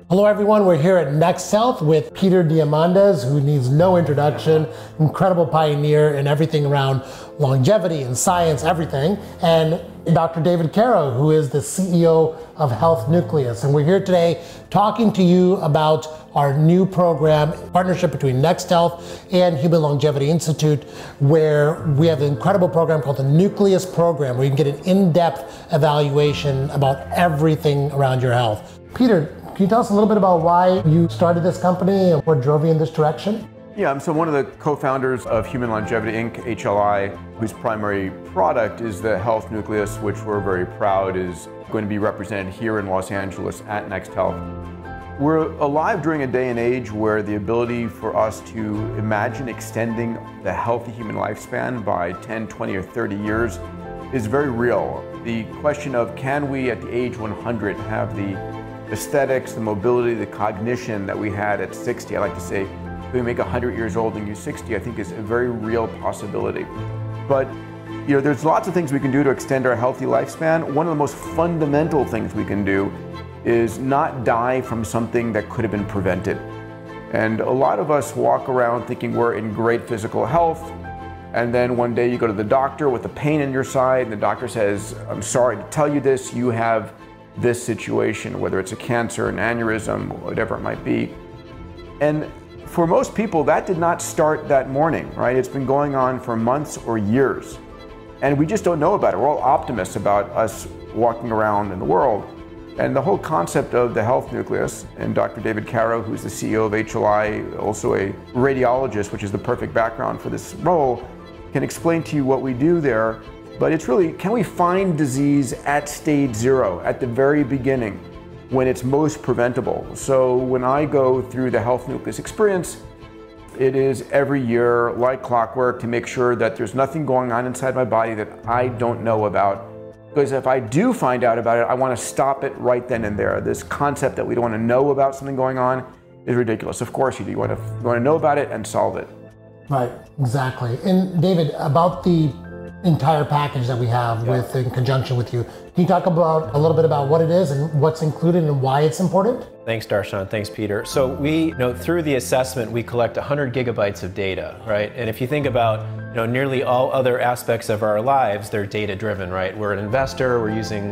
Hello everyone, we're here at Next Health with Peter Diamandis, who needs no introduction, incredible pioneer in everything around longevity and science, everything, and Dr. David Karrow, who is the CEO of Health Nucleus. And we're here today talking to you about our new program, partnership between Next Health and Human Longevity Insitute, where we have an incredible program called the Nucleus Program, where you can get an in-depth evaluation about everything around your health. Peter, can you tell us a little bit about why you started this company and what drove you in this direction? Yeah, I'm one of the co-founders of Human Longevity Inc., HLI, whose primary product is the Health Nucleus, which we're very proud is going to be represented here in Los Angeles at Next Health. We're alive during a day and age where the ability for us to imagine extending the healthy human lifespan by 10, 20, or 30 years is very real. The question of can we at the age 100 have the aesthetics, the mobility, the cognition that we had at 60, I like to say, if we make 100 years old and you're 60, I think is a very real possibility. But there's lots of things we can do to extend our healthy lifespan. One of the most fundamental things we can do is not die from something that could have been prevented. And a lot of us walk around thinking we're in great physical health, and then one day you go to the doctor with a pain in your side, and the doctor says, I'm sorry to tell you this, you have this situation, whether it's a cancer, an aneurysm, whatever it might be. And for most people, that did not start that morning, right? It's been going on for months or years. And we just don't know about it. We're all optimists about us walking around in the world. And the whole concept of the Health Nucleus, and Dr. David Karrow, who's the CEO of HLI, also a radiologist, which is the perfect background for this role, can explain to you what we do there. But it's really, can we find disease at stage 0, at the very beginning, when it's most preventable? So when I go through the Health Nucleus experience, it is every year, like clockwork, to make sure that there's nothing going on inside my body that I don't know about. Because if I do find out about it, I want to stop it right then and there. This concept that we don't want to know about something going on is ridiculous. Of course you do. You want to know about it and solve it. Right, exactly. And David, about the entire package that we have in conjunction with you, can you talk about a little bit about what it is and what's included and why it's important? Thanks, Darshan. Thanks, Peter. So we, through the assessment, we collect 100 gigabytes of data, right? And if you think about, nearly all other aspects of our lives, they're data-driven, right? We're an investor. We're using,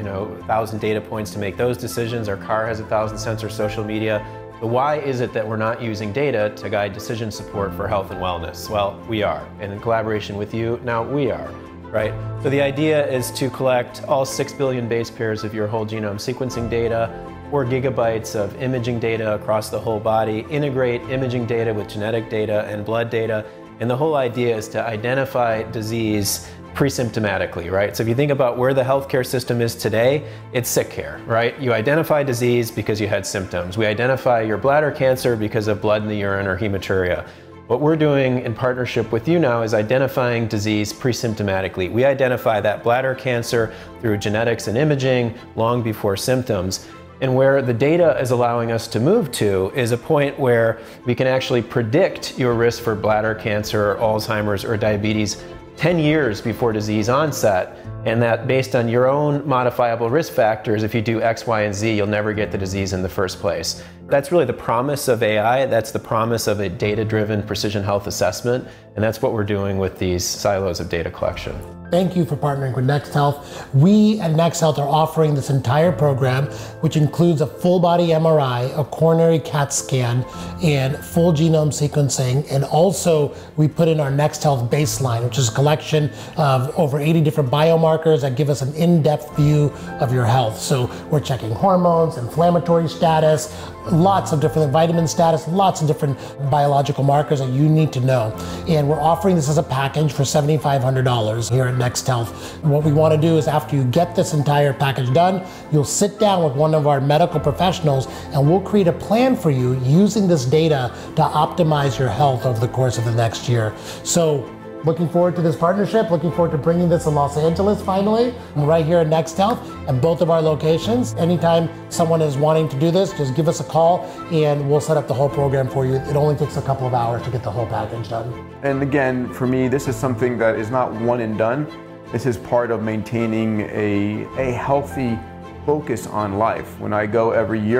1,000 data points to make those decisions. Our car has 1,000 sensors, social media. But why is it that we're not using data to guide decision support for health and wellness? Well, we are. And in collaboration with you, now we are, right? So the idea is to collect all 6 billion base pairs of your whole genome sequencing data, 4 gigabytes of imaging data across the whole body, integrate imaging data with genetic data and blood data. And the whole idea is to identify disease pre-symptomatically, right? So if you think about where the healthcare system is today, it's sick care, right? You identify disease because you had symptoms. We identify your bladder cancer because of blood in the urine or hematuria. What we're doing in partnership with you now is identifying disease pre-symptomatically. We identify that bladder cancer through genetics and imaging long before symptoms. And where the data is allowing us to move to is a point where we can actually predict your risk for bladder cancer, Alzheimer's, or diabetes 10 years before disease onset, and that based on your own modifiable risk factors, if you do X, Y, and Z, you'll never get the disease in the first place. That's really the promise of AI. That's the promise of a data-driven precision health assessment, and that's what we're doing with these silos of data collection. Thank you for partnering with Next Health. We at Next Health are offering this entire program, which includes a full body MRI, a coronary CAT scan, and full genome sequencing. And also we put in our Next Health baseline, which is a collection of over 80 different biomarkers that give us an in-depth view of your health. So we're checking hormones, inflammatory status, lots of different vitamin status, lots of different biological markers that you need to know. And we're offering this as a package for $7,500 here at Next Health. What we want to do is after you get this entire package done, you'll sit down with one of our medical professionals and we'll create a plan for you using this data to optimize your health over the course of the next year. So looking forward to this partnership, looking forward to bringing this to Los Angeles finally, right here at Next Health at both of our locations. Anytime someone is wanting to do this, just give us a call and we'll set up the whole program for you. It only takes a couple of hours to get the whole package done. And again, for me, this is something that is not one and done. This is part of maintaining a healthy focus on life. When I go every year,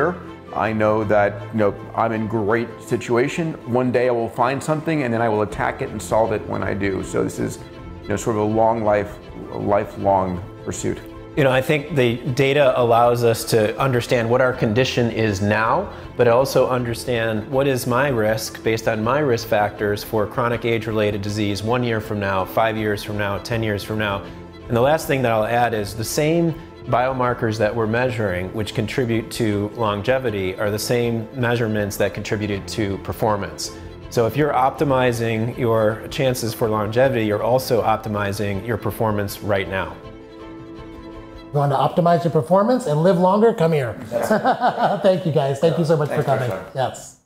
I know that I'm in great situation. One day I will find something and then I will attack it and solve it when I do. So this is sort of a lifelong pursuit. I think the data allows us to understand what our condition is now, but also understand what is my risk based on my risk factors for chronic age-related disease 1 year from now, 5 years from now, 10 years from now. And the last thing that I'll add is the same biomarkers that we're measuring, which contribute to longevity, are the same measurements that contributed to performance. So if you're optimizing your chances for longevity, you're also optimizing your performance right now. You want to optimize your performance and live longer? Come here. Thank you guys. Thank you so much for coming. Yes.